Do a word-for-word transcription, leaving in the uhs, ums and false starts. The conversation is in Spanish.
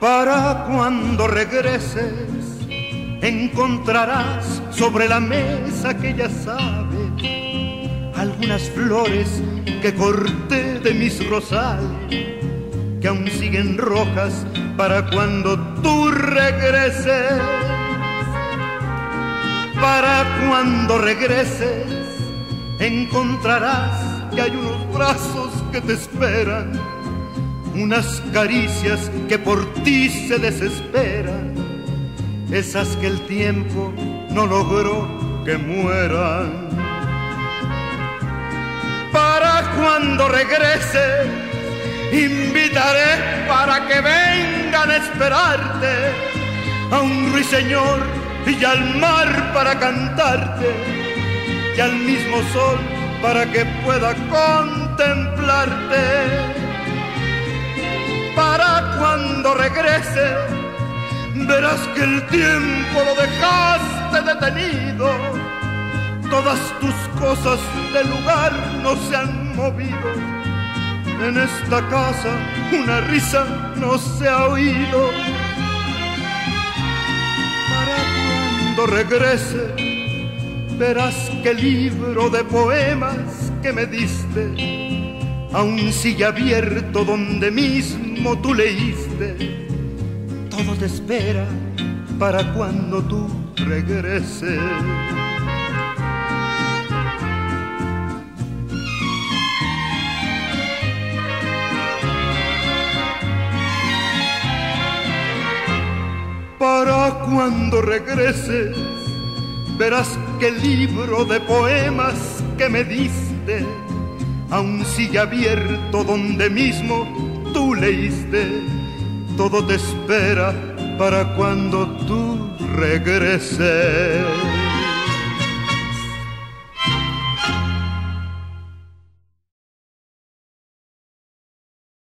Para cuando regreses encontrarás sobre la mesa que ya sabes algunas flores que corté de mis rosales, que aún siguen rojas para cuando tú regreses. Para cuando regreses encontrarás que hay unos brazos que te esperan, unas caricias que por ti se desesperan, esas que el tiempo no logró que mueran. Para cuando regrese invitaré para que vengan a esperarte a un ruiseñor y al mar para cantarte y al mismo sol para que pueda contemplarte. Para cuando regrese verás que el tiempo lo dejaste detenido, todas tus cosas del lugar no se han movido, en esta casa una risa no se ha oído. Para cuando regrese verás que el libro de poemas que me diste aún sigue abierto donde mismo tú leíste. Todo te espera para cuando tú regreses. Para cuando regreses verás que el libro de poemas que me diste aún sigue abierto donde mismo tú leíste. Todo te espera para cuando tú regreses.